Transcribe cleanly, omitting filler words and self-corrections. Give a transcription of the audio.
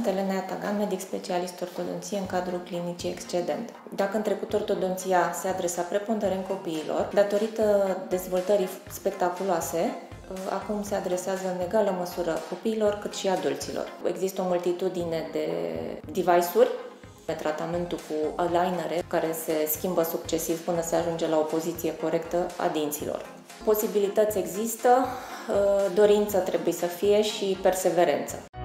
Sunt Elena Tagan, medic specialist ortodonție în cadrul clinicii Excedent. Dacă în trecut ortodonția se adresa preponderent copiilor, datorită dezvoltării spectaculoase, acum se adresează în egală măsură copiilor cât și adulților. Există o multitudine de device-uri pe tratamentul cu alignere care se schimbă succesiv până se ajunge la o poziție corectă a dinților. Posibilități există, dorință trebuie să fie și perseverență.